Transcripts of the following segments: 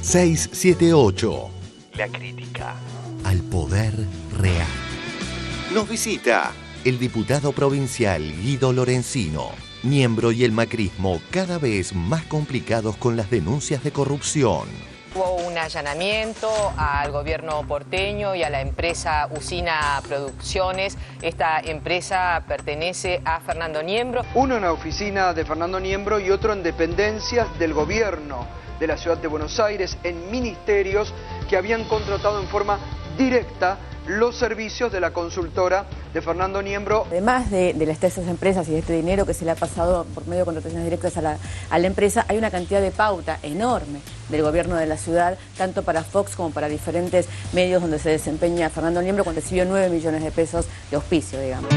678. La crítica al poder real. Nos visita el diputado provincial Guido Lorenzino. Niembro y el macrismo cada vez más complicados con las denuncias de corrupción. Hubo un allanamiento al gobierno porteño y a la empresa Usina Producciones. Esta empresa pertenece a Fernando Niembro. Uno en la oficina de Fernando Niembro y otro en dependencias del gobierno de la ciudad de Buenos Aires, en ministerios que habían contratado en forma directa los servicios de la consultora de Fernando Niembro. Además de estas empresas y de este dinero que se le ha pasado por medio de contrataciones directas a la empresa, hay una cantidad de pauta enorme del gobierno de la ciudad, tanto para Fox como para diferentes medios donde se desempeña Fernando Niembro, cuando recibió 9 millones de pesos de auspicio, digamos.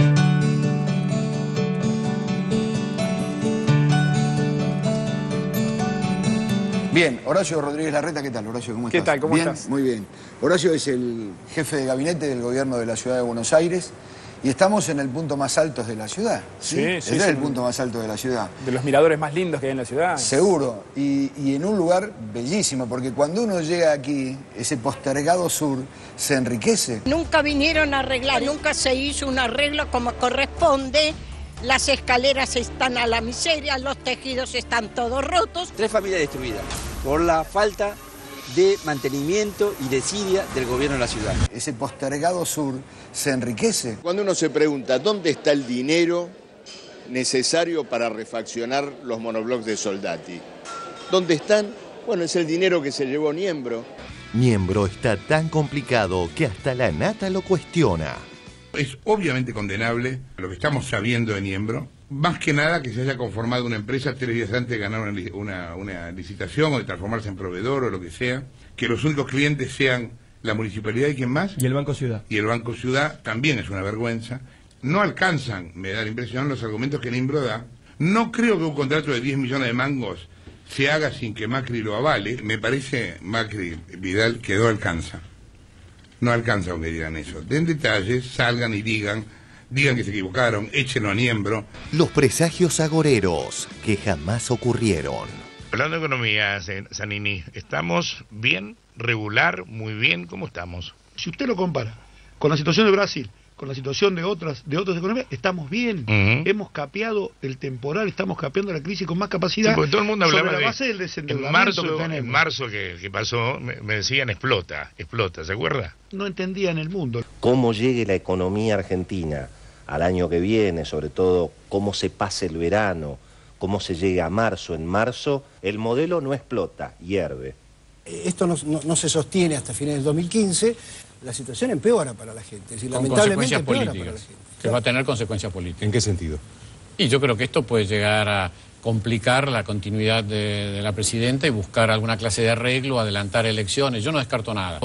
Bien, Horacio Rodríguez Larreta, ¿qué tal, Horacio? ¿Cómo estás? ¿Qué tal? ¿Cómo ¿Bien? estás? Muy bien. Horacio es el jefe de gabinete del gobierno de la ciudad de Buenos Aires y estamos en el punto más alto de la ciudad. Sí. Este es el punto más alto de la ciudad. De los miradores más lindos que hay en la ciudad. Seguro. Y en un lugar bellísimo, porque cuando uno llega aquí, ese postergado sur se enriquece. Nunca vinieron a arreglar, nunca se hizo un arreglo como corresponde. Las escaleras están a la miseria, los tejidos están todos rotos. 3 familias destruidas por la falta de mantenimiento y desidia del gobierno de la ciudad. Ese postergado sur se enriquece. Cuando uno se pregunta dónde está el dinero necesario para refaccionar los monoblocks de Soldati, ¿dónde están? Bueno, es el dinero que se llevó Niembro. Niembro está tan complicado que hasta la nata lo cuestiona. Es obviamente condenable lo que estamos sabiendo de Niembro, más que nada que se haya conformado una empresa 3 días antes de ganar una licitación o de transformarse en proveedor o lo que sea, que los únicos clientes sean la municipalidad y quién más. Y el Banco Ciudad. Y el Banco Ciudad también es una vergüenza. No alcanzan, me da la impresión, los argumentos que Niembro da. No creo que un contrato de 10 millones de mangos se haga sin que Macri lo avale. Me parece, Macri, Vidal, que no alcanza. No alcanza con que digan eso. Den detalles, salgan y digan que se equivocaron, échenlo a Niembro. Los presagios agoreros que jamás ocurrieron. Hablando de economía, Zanini, ¿estamos bien, regular, muy bien? ¿Cómo estamos? Si usted lo compara con la situación de Brasil, con la situación de otras economías, estamos bien. Hemos capeado el temporal, estamos capeando la crisis con más capacidad. Sí, porque todo el mundo hablaba sobre la base del desendeudamiento que tenemos. En marzo que pasó, me decían explota, ¿se acuerda? No entendía en el mundo. Cómo llegue la economía argentina al año que viene, sobre todo cómo se pase el verano, cómo se llegue a marzo. En marzo el modelo no explota, hierve. Esto no se sostiene hasta fines del 2015, la situación empeora para la gente. Es decir, lamentablemente empeora para la gente. Que va a tener consecuencias políticas. ¿En qué sentido? Y yo creo que esto puede llegar a complicar la continuidad de la presidenta y buscar alguna clase de arreglo, adelantar elecciones. Yo no descarto nada.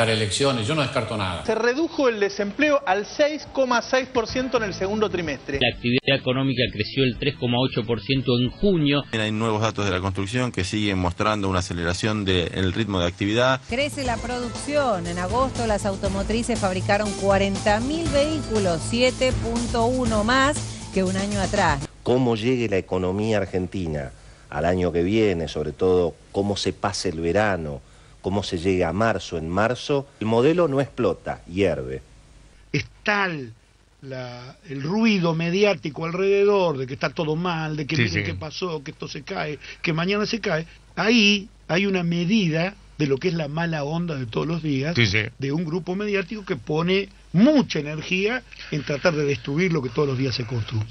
Se redujo el desempleo al 6,6% en el segundo trimestre. La actividad económica creció el 3,8% en junio. Hay nuevos datos de la construcción que siguen mostrando una aceleración del ritmo de actividad. Crece la producción. En agosto las automotrices fabricaron 40.000 vehículos, 7.1 más que un año atrás. Cómo llegue la economía argentina al año que viene, sobre todo cómo se pase el verano, cómo se llegue a marzo. En marzo el modelo no explota, hierve. Es tal el ruido mediático alrededor de que está todo mal, de que miren qué pasó, que esto se cae, que mañana se cae. Ahí hay una medida de lo que es la mala onda de todos los días, de un grupo mediático que pone mucha energía en tratar de destruir lo que todos los días se construye.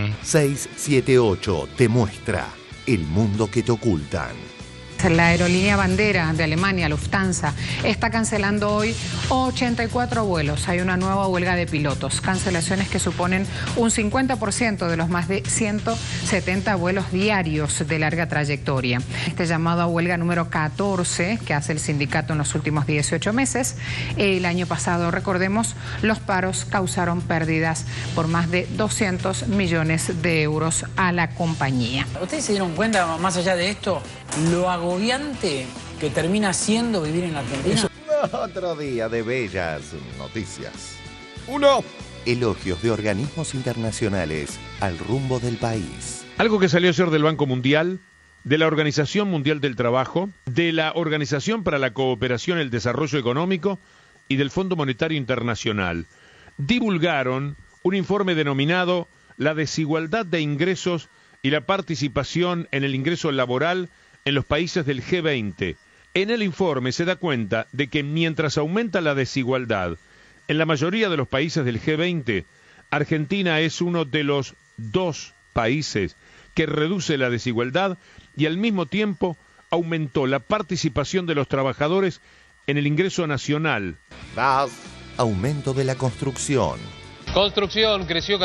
678 te muestra el mundo que te ocultan. La aerolínea bandera de Alemania, Lufthansa, está cancelando hoy 84 vuelos. Hay una nueva huelga de pilotos, cancelaciones que suponen un 50% de los más de 170 vuelos diarios de larga trayectoria. Este llamado a huelga número 14 que hace el sindicato en los últimos 18 meses. El año pasado, recordemos, los paros causaron pérdidas por más de 200 millones de euros a la compañía. ¿Ustedes se dieron cuenta, más allá de esto, lo agobiante que termina siendo vivir en la Argentina? Otro día de bellas noticias. 1. Elogios de organismos internacionales al rumbo del país. Algo que salió ayer del Banco Mundial de la Organización Mundial del Trabajo, de la Organización para la Cooperación y el Desarrollo Económico y del Fondo Monetario Internacional. Divulgaron un informe denominado La desigualdad de ingresos y la participación en el ingreso laboral en los países del G20. En el informe se da cuenta de que mientras aumenta la desigualdad en la mayoría de los países del G20, Argentina es uno de los 2 países que reduce la desigualdad y al mismo tiempo aumentó la participación de los trabajadores en el ingreso nacional. Aumento de la construcción. Construcción creció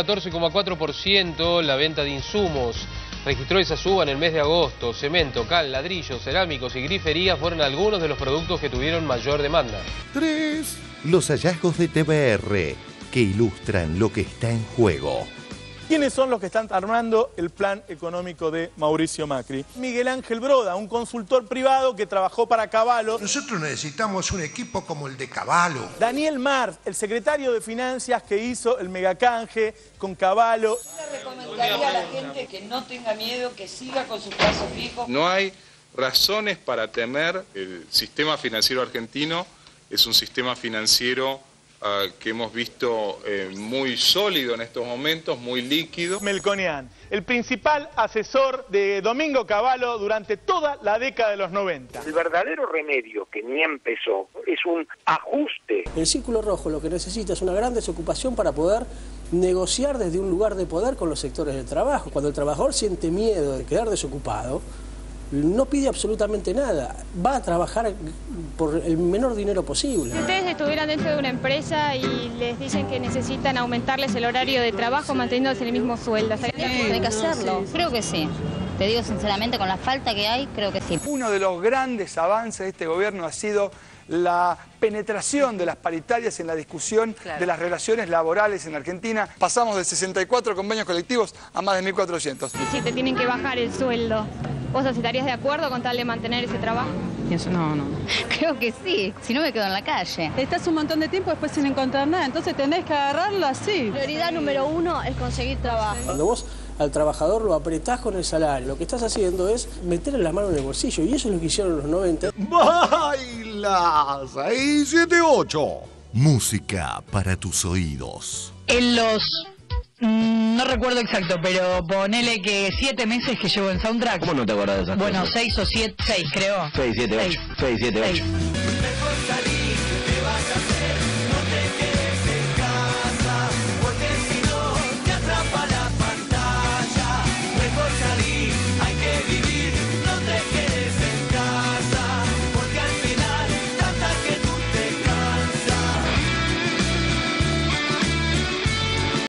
14,4%, la venta de insumos registró esa suba en el mes de agosto. Cemento, cal, ladrillos, cerámicos y grifería fueron algunos de los productos que tuvieron mayor demanda. 3. Los hallazgos de TBR que ilustran lo que está en juego. ¿Quiénes son los que están armando el plan económico de Mauricio Macri? Miguel Ángel Broda, un consultor privado que trabajó para Cavallo. Nosotros necesitamos un equipo como el de Cavallo. Daniel Marz, el secretario de Finanzas que hizo el megacanje con Cavallo. Yo le recomendaría a la gente que no tenga miedo, que siga con sus plazos fijos. No hay razones para temer. El sistema financiero argentino es un sistema financiero que hemos visto muy sólido en estos momentos, muy líquido. Melconian, el principal asesor de Domingo Cavallo durante toda la década de los 90. El verdadero remedio, que ni empezó, es un ajuste. El Círculo Rojo lo que necesita es una gran desocupación para poder negociar desde un lugar de poder con los sectores del trabajo. Cuando el trabajador siente miedo de quedar desocupado, no pide absolutamente nada, va a trabajar por el menor dinero posible. Si ustedes estuvieran dentro de una empresa y les dicen que necesitan aumentarles el horario de trabajo manteniéndose el mismo sueldo, hay que hacerlo. Creo que sí. Te digo sinceramente, con la falta que hay, creo que sí. Uno de los grandes avances de este gobierno ha sido la penetración de las paritarias en la discusión de las relaciones laborales en Argentina. Pasamos de 64 convenios colectivos a más de 1.400. Y si te tienen que bajar el sueldo, ¿vos estarías de acuerdo con tal de mantener ese trabajo? Eso no. Creo que sí, si no me quedo en la calle. Estás un montón de tiempo después sin encontrar nada, entonces tenés que agarrarlo así. Prioridad número 1 es conseguir trabajo. Cuando vos al trabajador lo apretás con el salario, lo que estás haciendo es meterle la mano en el bolsillo, y eso es lo que hicieron en los 90. ¡Baila! 678. Música para tus oídos. En los... no recuerdo exacto, pero ponele que 7 meses que llevo en Soundtrack. ¿Cómo no te acordás de esas Bueno, cosas? 6 o 7, 6 creo. 6, 7, 8. 6, 7, 8.